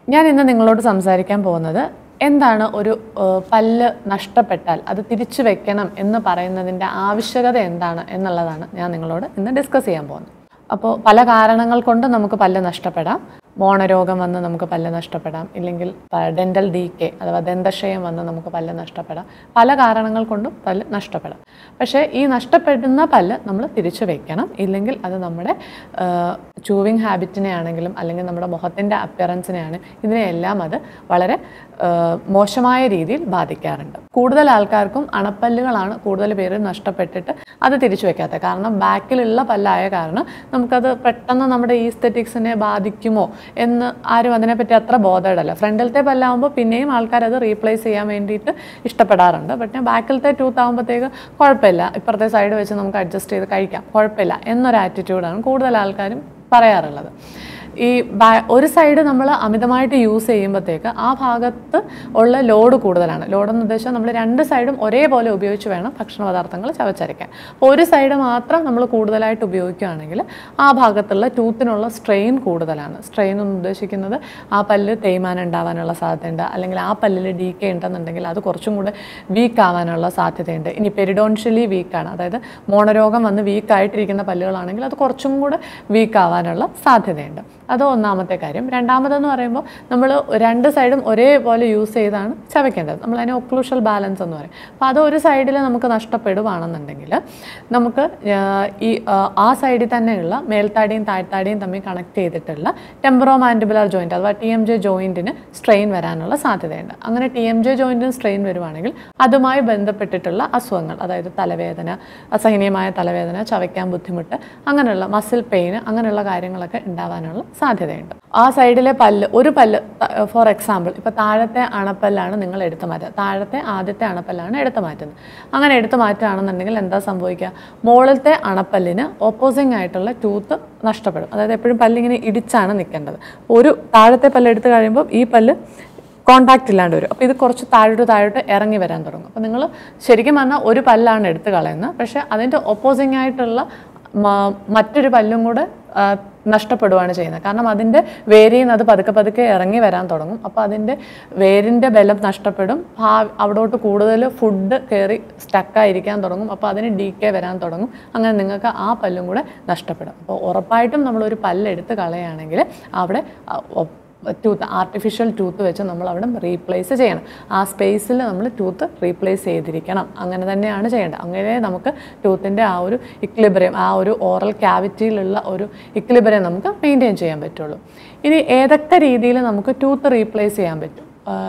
ഞാൻ ഇന്ന് നിങ്ങളോട് സംസാരിക്കാൻ പോകുന്നത് എന്താണ് ഒരു പല്ല് നഷ്ടപ്പെട്ടാൽ അത് തിരിച്ചു വെക്കണം എന്ന് പറയുന്നതിൻ്റെ ആവശ്യകത എന്താണ് എന്നുള്ളതാണ് ഞാൻ നിങ്ങളോട് ഇന്ന് ഡിസ്കസ് ചെയ്യാൻ പോകുന്നത്. അപ്പോൾ പല കാരണങ്ങൾ കൊണ്ട് നമുക്ക് പല്ല് നഷ്ടപ്പെടാം. മോണരോഗം വന്ന് നമുക്ക് പല്ല് നഷ്ടപ്പെടാം, ഇല്ലെങ്കിൽ ഡെൻ്റൽ ഡീക്കെ അഥവാ ദന്തക്ഷയം വന്ന് നമുക്ക് പല്ല് നഷ്ടപ്പെടാം. പല കാരണങ്ങൾ കൊണ്ടും പല്ല് നഷ്ടപ്പെടാം. പക്ഷേ ഈ നഷ്ടപ്പെടുന്ന പല്ല് നമ്മൾ തിരിച്ചു വയ്ക്കണം, ഇല്ലെങ്കിൽ അത് നമ്മുടെ ചൂവിങ് ഹാബിറ്റിനെ ആണെങ്കിലും അല്ലെങ്കിൽ നമ്മുടെ മുഖത്തിൻ്റെ അപ്പിയറൻസിനെയാണ് ഇതിനെയെല്ലാം അത് വളരെ മോശമായ രീതിയിൽ ബാധിക്കാറുണ്ട്. കൂടുതൽ ആൾക്കാർക്കും അണപ്പല്ലുകളാണ് കൂടുതൽ പേര് നഷ്ടപ്പെട്ടിട്ട് അത് തിരിച്ചു വെക്കാത്തത്. കാരണം ബാക്കിലുള്ള പല്ലായ കാരണം നമുക്കത് പെട്ടെന്ന് നമ്മുടെ ഈസ്തെറ്റിക്സിനെ ബാധിക്കുമോ എന്ന് ആരും അതിനെപ്പറ്റി അത്ര ബോധേഡല്ല. ഫ്രണ്ടിലത്തെ പല്ലാകുമ്പോൾ പിന്നെയും ആൾക്കാരത് റീപ്ലേസ് ചെയ്യാൻ വേണ്ടിയിട്ട് ഇഷ്ടപ്പെടാറുണ്ട്. പക്ഷേ ബാക്കിലത്തെ ടൂത്ത് ആകുമ്പോഴത്തേക്ക് കുഴപ്പമില്ല, ഇപ്പുറത്തെ സൈഡ് വെച്ച് നമുക്ക് അഡ്ജസ്റ്റ് ചെയ്ത് കഴിക്കാം, കുഴപ്പമില്ല എന്നൊരു ആറ്റിറ്റ്യൂഡാണ് കൂടുതൽ ആൾക്കാരും പറയാറുള്ളത്. ഈ ഒരു സൈഡ് നമ്മൾ അമിതമായിട്ട് യൂസ് ചെയ്യുമ്പോഴത്തേക്ക് ആ ഭാഗത്ത് ഉള്ള ലോഡ് കൂടുതലാണ്. ലോഡെന്ന് ഉദ്ദേശിച്ചാൽ നമ്മൾ രണ്ട് സൈഡും ഒരേപോലെ ഉപയോഗിച്ച് വേണം ഭക്ഷണ പദാർത്ഥങ്ങൾ ചവച്ചരയ്ക്കാൻ. അപ്പോൾ ഒരു സൈഡ് മാത്രം നമ്മൾ കൂടുതലായിട്ട് ഉപയോഗിക്കുകയാണെങ്കിൽ ആ ഭാഗത്തുള്ള ടൂത്തിനുള്ള സ്ട്രെയിൻ കൂടുതലാണ്. സ്ട്രെയിൻ എന്ന് ഉദ്ദേശിക്കുന്നത് ആ പല്ല് തേയ്മാനം ഉണ്ടാവാനുള്ള സാധ്യതയുണ്ട്, അല്ലെങ്കിൽ ആ പല്ലിൽ ഡീക്കെ ഉണ്ടെന്നുണ്ടെങ്കിൽ അത് കുറച്ചും കൂടെ വീക്ക് ആവാനുള്ള സാധ്യതയുണ്ട്. ഇനി പെരിഡോൺഷ്യലി വീക്കാണ്, അതായത് മോണരോഗം വന്ന് വീക്കായിട്ടിരിക്കുന്ന പല്ലുകളാണെങ്കിൽ അത് കുറച്ചും കൂടെ വീക്ക് ആവാനുള്ള സാധ്യതയുണ്ട്. അത് ഒന്നാമത്തെ കാര്യം. രണ്ടാമതെന്ന് പറയുമ്പോൾ നമ്മൾ രണ്ട് സൈഡും ഒരേപോലെ യൂസ് ചെയ്താണ് ചവയ്ക്കേണ്ടത്. നമ്മളതിനെ ഒക്ലൂഷൽ ബാലൻസ് എന്ന് പറയും. അപ്പോൾ അത് ഒരു സൈഡിൽ നമുക്ക് നഷ്ടപ്പെടുകയാണെന്നുണ്ടെങ്കിൽ നമുക്ക് ഈ ആ സൈഡിൽ തന്നെയുള്ള മേൽത്താടിയും താഴ്ത്താടിയും തമ്മിൽ കണക്ട് ചെയ്തിട്ടുള്ള ടെമ്പറോ മാൻഡിബുലർ ജോയിൻറ്റ് അഥവാ TMJ ജോയിൻറ്റിന് സ്ട്രെയിൻ വരാനുള്ള സാധ്യതയുണ്ട്. അങ്ങനെ TMJ ജോയിൻറ്റിന് സ്ട്രെയിൻ വരുവാണെങ്കിൽ അതുമായി ബന്ധപ്പെട്ടിട്ടുള്ള അസുഖങ്ങൾ, അതായത് തലവേദന, അസഹനീയമായ തലവേദന, ചവയ്ക്കാൻ ബുദ്ധിമുട്ട്, അങ്ങനെയുള്ള മസിൽ പെയിൻ, അങ്ങനെയുള്ള കാര്യങ്ങളൊക്കെ ഉണ്ടാവാനുള്ള സാധ്യതയുണ്ട്. ആ സൈഡിലെ പല്ല്, ഒരു പല്ല് ഫോർ എക്സാമ്പിൾ ഇപ്പോൾ താഴത്തെ അണപ്പല്ലാണ് നിങ്ങൾ എടുത്തു മാറ്റുക, താഴത്തെ ആദ്യത്തെ അണപ്പല്ലാണ് എടുത്തു മാറ്റുന്നത്. അങ്ങനെ എടുത്തു മാറ്റുകയാണെന്നുണ്ടെങ്കിൽ എന്താ സംഭവിക്കുക? മുകളിലത്തെ അണപ്പല്ലിന് ഓപ്പോസിങ് ആയിട്ടുള്ള ടൂത്ത് നഷ്ടപ്പെടും. അതായത് എപ്പോഴും പല്ലിങ്ങനെ ഇടിച്ചാണ് നിൽക്കേണ്ടത്. ഒരു താഴത്തെ പല്ല് എടുത്തു കഴിയുമ്പോൾ ഈ പല്ല് കോണ്ടാക്റ്റ് ഇല്ലാണ്ട് വരും. അപ്പോൾ ഇത് കുറച്ച് താഴോട്ട് ഇറങ്ങി വരാൻ തുടങ്ങും. അപ്പോൾ നിങ്ങൾ ശരിക്കും പറഞ്ഞാൽ ഒരു പല്ലാണ് എടുത്ത് കളയുന്നത്, പക്ഷേ അതിൻ്റെ ഓപ്പോസിങ് ആയിട്ടുള്ള മറ്റൊരു പല്ലും കൂടെ നഷ്ടപ്പെടുകയാണ് ചെയ്യുന്നത്. കാരണം അതിൻ്റെ വേരിൽ നിന്ന് അത് പതുക്കെ ഇറങ്ങി വരാൻ തുടങ്ങും. അപ്പോൾ അതിൻ്റെ വേരിൻ്റെ ബലം നഷ്ടപ്പെടും, അവിടോട്ട് കൂടുതൽ ഫുഡ് കയറി സ്റ്റക്കായിരിക്കാൻ തുടങ്ങും. അപ്പോൾ അതിന് ഡീക്കെ വരാൻ തുടങ്ങും. അങ്ങനെ നിങ്ങൾക്ക് ആ പല്ലും കൂടെ നഷ്ടപ്പെടും. അപ്പോൾ ഉറപ്പായിട്ടും നമ്മളൊരു പല്ലെടുത്ത് കളയുകയാണെങ്കിൽ അവിടെ ടൂത്ത്, ആർട്ടിഫിഷ്യൽ ടൂത്ത് വെച്ച് നമ്മൾ അവിടെ റീപ്ലേസ് ചെയ്യണം. ആ സ്പേസിൽ നമ്മൾ ടൂത്ത് റീപ്ലേസ് ചെയ്തിരിക്കണം. അങ്ങനെ തന്നെയാണ് ചെയ്യേണ്ടത്. അങ്ങനെ നമുക്ക് ടൂത്തിൻ്റെ ആ ഒരു ഇക്വിലിബ്രിയം, ആ ഒരു ഓറൽ ക്യാവിറ്റിയിലുള്ള ഒരു ഇക്വിലിബ്രിയം നമുക്ക് മെയിൻറ്റെയിൻ ചെയ്യാൻ പറ്റുള്ളൂ. ഇനി ഏതൊക്കെ രീതിയിൽ നമുക്ക് ടൂത്ത് റീപ്ലേസ് ചെയ്യാൻ പറ്റും?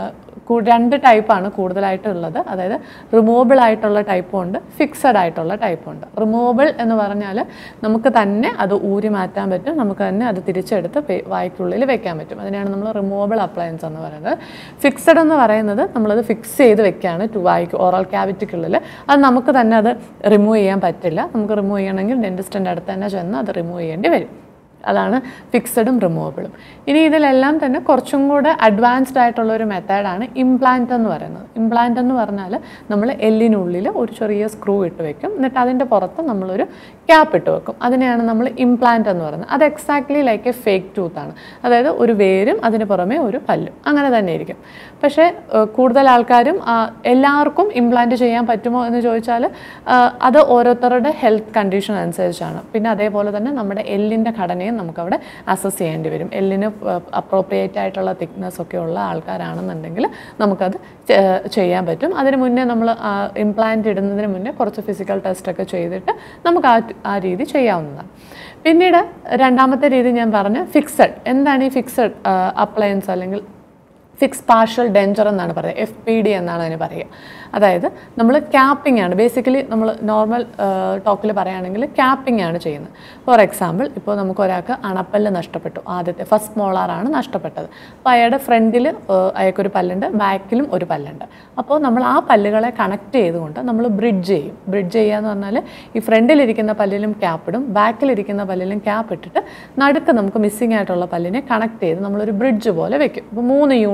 രണ്ട് ടൈപ്പാണ് കൂടുതലായിട്ടുള്ളത്. അതായത് റിമൂവബിൾ ആയിട്ടുള്ള ടൈപ്പും ഉണ്ട്, ഫിക്സഡ് ആയിട്ടുള്ള ടൈപ്പും ഉണ്ട്. റിമൂവബിൾ എന്ന് പറഞ്ഞാൽ നമുക്ക് തന്നെ അത് ഊരി മാറ്റാൻ പറ്റും, നമുക്ക് തന്നെ അത് തിരിച്ചെടുത്ത് വായ്ക്കുള്ളിൽ വെക്കാൻ പറ്റും. അതിനാണ് നമ്മൾ റിമൂവബിൾ അപ്ലയൻസ് എന്ന് പറയുന്നത്. ഫിക്സഡ് എന്ന് പറയുന്നത് നമ്മളത് ഫിക്സ് ചെയ്ത് വെക്കുകയാണ് വായ്ക്ക്, ഓറൽ ക്യാവിറ്റിക്കുള്ളിൽ. അത് നമുക്ക് തന്നെ അത് റിമൂവ് ചെയ്യാൻ പറ്റില്ല. നമുക്ക് റിമൂവ് ചെയ്യണമെങ്കിൽ ഡെൻറ്റിസ്റ്റിൻ്റെ അടുത്ത് തന്നെ ചെന്ന് അത് റിമൂവ് ചെയ്യേണ്ടി വരും. അതാണ് ഫിക്സഡും റിമൂവബിളും. ഇനി ഇതിലെല്ലാം തന്നെ കുറച്ചും കൂടെ അഡ്വാൻസ്ഡ് ആയിട്ടുള്ള ഒരു മെത്തേഡാണ് ഇംപ്ലാന്റ് എന്ന് പറയുന്നത്. ഇംപ്ലാന്റ് എന്ന് പറഞ്ഞാൽ നമ്മൾ എല്ലിനുള്ളിൽ ഒരു ചെറിയ സ്ക്രൂ ഇട്ട് വെക്കും, എന്നിട്ട് അതിൻ്റെ പുറത്ത് നമ്മളൊരു ക്യാപ്പ് ഇട്ട് വെക്കും. അതിനെയാണ് നമ്മൾ ഇംപ്ലാന്റ് എന്ന് പറയുന്നത്. അത് എക്സാക്ട്ലി ലൈക്ക് എ ഫേക്ക് ടൂത്താണ്. അതായത് ഒരു വേരും അതിന് പുറമെ ഒരു പല്ലും, അങ്ങനെ തന്നെ ഇരിക്കും. പക്ഷേ കൂടുതൽ ആൾക്കാരും എല്ലാവർക്കും ഇംപ്ലാന്റ് ചെയ്യാൻ പറ്റുമോ എന്ന് ചോദിച്ചാൽ അത് ഓരോരുത്തരുടെ ഹെൽത്ത് കണ്ടീഷൻ അനുസരിച്ചാണ്. പിന്നെ അതേപോലെ തന്നെ നമ്മുടെ എല്ലിൻ്റെ ഘടനയും നമുക്കവിടെ അസസ് ചെയ്യേണ്ടി വരും. എല്ലിന് അപ്രോപ്രിയേറ്റ് ആയിട്ടുള്ള തിക്നെസ് ഒക്കെ ഉള്ള ആൾക്കാരാണെന്നുണ്ടെങ്കിൽ നമുക്കത് ചെയ്യാൻ പറ്റും. അതിന് മുന്നേ നമ്മൾ ഇംപ്ലാന്റ് ഇടുന്നതിന് മുന്നേ കുറച്ച് ഫിസിക്കൽ ടെസ്റ്റൊക്കെ ചെയ്തിട്ട് നമുക്ക് ആ രീതി ചെയ്യാവുന്നതാണ്. പിന്നീട് രണ്ടാമത്തെ രീതി ഞാൻ പറഞ്ഞു ഫിക്സഡ്. എന്താണ് ഈ ഫിക്സഡ് അപ്ലയൻസ് അല്ലെങ്കിൽ ഫിക്സ് പാർഷ്യൽ ഡെഞ്ചർ എന്നാണ് പറയുക, FPD എന്നാണ് അതിന് പറയുക. അതായത് നമ്മൾ ക്യാപ്പിംഗ് ആണ് ബേസിക്കലി, നമ്മൾ നോർമൽ ടോക്കിൽ പറയുകയാണെങ്കിൽ ക്യാപ്പിംഗ് ആണ് ചെയ്യുന്നത്. ഫോർ എക്സാമ്പിൾ, ഇപ്പോൾ നമുക്ക് ഒരാൾക്ക് അണപ്പല്ല് നഷ്ടപ്പെട്ടു, ആദ്യത്തെ ഫസ്റ്റ് മോളാറാണ് നഷ്ടപ്പെട്ടത്. അപ്പോൾ അയാളുടെ ഫ്രണ്ടിൽ അയാൾക്കൊരു പല്ലുണ്ട്, ബാക്കിലും ഒരു പല്ലുണ്ട്. അപ്പോൾ നമ്മൾ ആ പല്ലുകളെ കണക്ട് ചെയ്തുകൊണ്ട് നമ്മൾ ബ്രിഡ്ജ് ചെയ്യും. ബ്രിഡ്ജ് ചെയ്യുക എന്ന് പറഞ്ഞാൽ ഈ ഫ്രണ്ടിലിരിക്കുന്ന പല്ലിലും ക്യാപ്പിടും, ബാക്കിലിരിക്കുന്ന പല്ലിലും ക്യാപ്പ് ഇട്ടിട്ട് നടുക്ക് നമുക്ക് മിസ്സിംഗ് ആയിട്ടുള്ള പല്ലിനെ കണക്ട് ചെയ്ത് നമ്മളൊരു ബ്രിഡ്ജ് പോലെ വെക്കും. അപ്പോൾ 3 യൂണിറ്റ്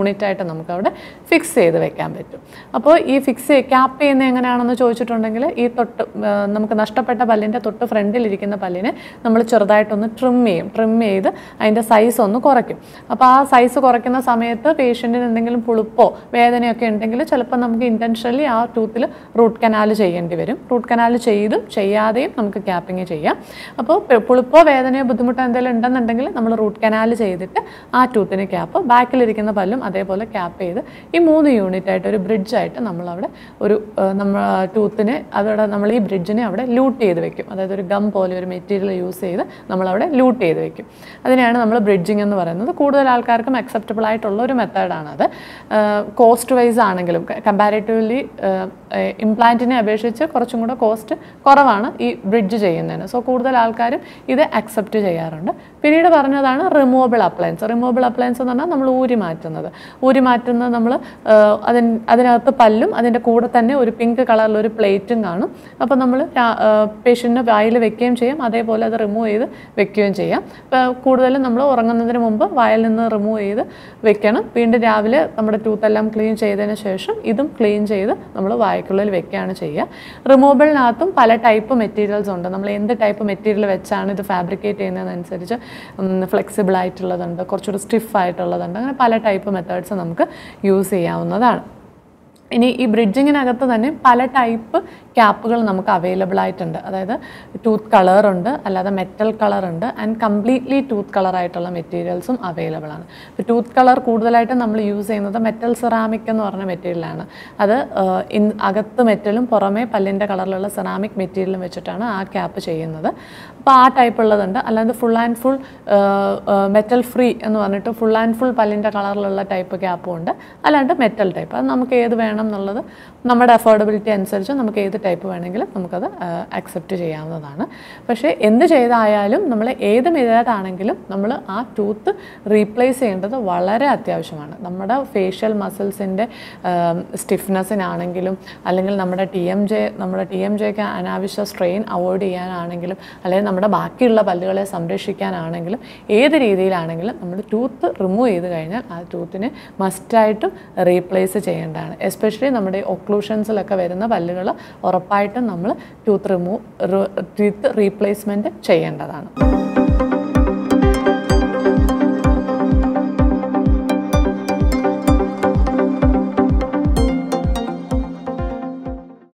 യൂണിറ്റായിട്ട് നമുക്കവിടെ ഫിക്സ് ചെയ്ത് വെക്കാൻ പറ്റും. അപ്പോൾ ഈ ക്യാപ്പ് ചെയ്യുന്നത് എങ്ങനെയാണെന്ന് ചോദിച്ചിട്ടുണ്ടെങ്കിൽ ഈ നമുക്ക് നഷ്ടപ്പെട്ട പല്ലിൻ്റെ തൊട്ട് ഫ്രണ്ടിലിരിക്കുന്ന പല്ലിനെ നമ്മൾ ചെറുതായിട്ടൊന്ന് ട്രിം ചെയ്ത് അതിൻ്റെ സൈസ് ഒന്ന് കുറയ്ക്കും. അപ്പോൾ ആ സൈസ് കുറയ്ക്കുന്ന സമയത്ത് പേഷ്യൻറ്റിന് എന്തെങ്കിലും പുളിപ്പോ വേദനയൊക്കെ ഉണ്ടെങ്കിൽ ചിലപ്പോൾ നമുക്ക് ഇൻറ്റൻഷനലി ആ ടൂത്തിൽ റൂട്ട് കനാൽ ചെയ്യേണ്ടി വരും. റൂട്ട് കനാൽ ചെയ്യാതെയും നമുക്ക് ക്യാപ്പിങ് ചെയ്യാം. അപ്പോൾ പുളിപ്പോ വേദനയോ ബുദ്ധിമുട്ടോ എന്തെങ്കിലും ഉണ്ടെന്നുണ്ടെങ്കിൽ നമ്മൾ റൂട്ട് കനാൽ ചെയ്തിട്ട് ആ ടൂത്തിന് ക്യാപ്പ്, ബാക്കിലിരിക്കുന്ന പല്ലും അതേപോലെ ക്യാപ്പ് ചെയ്ത് ഈ 3 യൂണിറ്റായിട്ട് ഒരു ബ്രിഡ്ജായിട്ട് നമ്മളവിടെ നമ്മൾ ടൂത്തിനെ അതോടെ നമ്മൾ ഈ ബ്രിഡ്ജിനെ അവിടെ ലൂട്ട് ചെയ്ത് വെക്കും. അതായത് ഒരു ഗം പോലെ ഒരു മെറ്റീരിയൽ യൂസ് ചെയ്ത് നമ്മളവിടെ ലൂട്ട് ചെയ്ത് വെക്കും. അതിനെയാണ് നമ്മൾ ബ്രിഡ്ജിങ് എന്ന് പറയുന്നത്. കൂടുതൽ ആൾക്കാർക്കും അക്സെപ്റ്റബിൾ ആയിട്ടുള്ള ഒരു മെത്തേഡാണത്. കോസ്റ്റ് വൈസ് ആണെങ്കിലും കമ്പാരിറ്റീവ്ലി ഇംപ്ലാന്റിനെ അപേക്ഷിച്ച് കുറച്ചും കൂടെ കോസ്റ്റ് കുറവാണ് ഈ ബ്രിഡ്ജ് ചെയ്യുന്നതിന്. സോ കൂടുതൽ ആൾക്കാരും ഇത് അക്സെപ്റ്റ് ചെയ്യാറുണ്ട്. പിന്നീട് പറഞ്ഞതാണ് റിമൂവബിൾ അപ്ലയൻസ്. റിമൂവബിൾ അപ്ലയൻസ് എന്ന് പറഞ്ഞാൽ നമ്മൾ ഊരി മാറ്റുന്നത് നമ്മൾ അതിനകത്ത് പല്ലും അതിൻ്റെ കൂടെ തന്നെ ഒരു പിങ്ക് കളറിലൊരു പ്ലേറ്റും കാണും. അപ്പോൾ നമ്മൾ പേഷ്യൻറ്റിന് വായിൽ വെക്കുകയും ചെയ്യാം, അതേപോലെ അത് റിമൂവ് ചെയ്ത് വെക്കുകയും ചെയ്യാം. കൂടുതലും നമ്മൾ ഉറങ്ങുന്നതിന് മുമ്പ് വായിൽ നിന്ന് റിമൂവ് ചെയ്ത് വെക്കണം. വീണ്ടും രാവിലെ നമ്മുടെ ടൂത്തെല്ലാം ക്ലീൻ ചെയ്തതിന് ശേഷം ഇതും ക്ലീൻ ചെയ്ത് നമ്മൾ വായ്ക്കുള്ളിൽ വെക്കുകയാണ് ചെയ്യുക. റിമൂവബിളിനകത്തും പല ടൈപ്പ് മെറ്റീരിയൽസ് ഉണ്ട്. നമ്മൾ എന്ത് ടൈപ്പ് മെറ്റീരിയൽ വെച്ചാണ് ഇത് ഫാബ്രിക്കേറ്റ് ചെയ്യുന്നതിനനുസരിച്ച് ഫ്ലെക്സിബിൾ ആയിട്ടുള്ളതുണ്ട്, കുറച്ചുകൂടി സ്റ്റിഫ് ആയിട്ടുള്ളതുണ്ട്. അങ്ങനെ പല ടൈപ്പ് മെത്തേഡ്സ് നമുക്ക് യൂസ് ചെയ്യാവുന്നതാണ്. ഇനി ഈ ബ്രിഡ്ജിങ്ങിനകത്ത് തന്നെ പല ടൈപ്പ് ക്യാപ്പുകൾ നമുക്ക് അവൈലബിൾ ആയിട്ടുണ്ട്. അതായത് ടൂത്ത് കളറുണ്ട്, അല്ലാതെ മെറ്റൽ കളറുണ്ട്, ആൻഡ് കംപ്ലീറ്റ്ലി ടൂത്ത് കളറായിട്ടുള്ള മെറ്റീരിയൽസും അവൈലബിൾ ആണ്. ഇപ്പോൾ ടൂത്ത് കളർ കൂടുതലായിട്ട് നമ്മൾ യൂസ് ചെയ്യുന്നത് മെറ്റൽ സെറാമിക് എന്ന് പറഞ്ഞ മെറ്റീരിയലാണ്. അത് അകത്ത് മെറ്റലും പുറമേ പല്ലിൻ്റെ കളറിലുള്ള സെറാമിക് മെറ്റീരിയലും വെച്ചിട്ടാണ് ആ ക്യാപ്പ് ചെയ്യുന്നത്. അപ്പോൾ ആ ടൈപ്പ് ഉള്ളതുണ്ട്. അല്ലാതെ full and full metal free എന്ന് പറഞ്ഞിട്ട് ഫുൾ ആൻഡ് ഫുൾ പല്ലിൻ്റെ കളറിലുള്ള ടൈപ്പ് ക്യാപ്പും ഉണ്ട്. അല്ലാണ്ട് മെറ്റൽ ടൈപ്പ്, അത് നമുക്ക് ഏത് വേണം എന്നുള്ളത് നമ്മുടെ അഫോർഡബിലിറ്റി അനുസരിച്ച് നമുക്ക് ഏത് ടൈപ്പ് വേണമെങ്കിലും നമുക്കത് അക്സെപ്റ്റ് ചെയ്യാവുന്നതാണ്. പക്ഷേ എന്ത് ചെയ്തായാലും നമ്മൾ ഏത് മെത്തേഡാണെങ്കിലും നമ്മൾ ആ ടൂത്ത് റീപ്ലേസ് ചെയ്യേണ്ടത് വളരെ അത്യാവശ്യമാണ്. നമ്മുടെ ഫേഷ്യൽ മസിൽസിൻ്റെ സ്റ്റിഫ്നെസ്സിനാണെങ്കിലും അല്ലെങ്കിൽ നമ്മുടെ ടി എം ജെക്ക് അനാവശ്യ സ്ട്രെയിൻ അവോയ്ഡ് ചെയ്യാനാണെങ്കിലും അല്ലെങ്കിൽ നമ്മുടെ ബാക്കിയുള്ള പല്ലുകളെ സംരക്ഷിക്കാനാണെങ്കിലും ഏത് രീതിയിലാണെങ്കിലും നമ്മൾ ടൂത്ത് റിമൂവ് ചെയ്ത് കഴിഞ്ഞാൽ ആ ടൂത്തിനെ മസ്റ്റായിട്ടും റീപ്ലേസ് ചെയ്യേണ്ടതാണ്. എസ്പെഷ്യലി നമ്മുടെ ഒക്ലൂഷൻസിലൊക്കെ വരുന്ന പല്ലുകൾ ഉറപ്പായിട്ടും നമ്മൾ ടൂത്ത് റീപ്ലേസ്മെൻറ്റ് ചെയ്യേണ്ടതാണ്.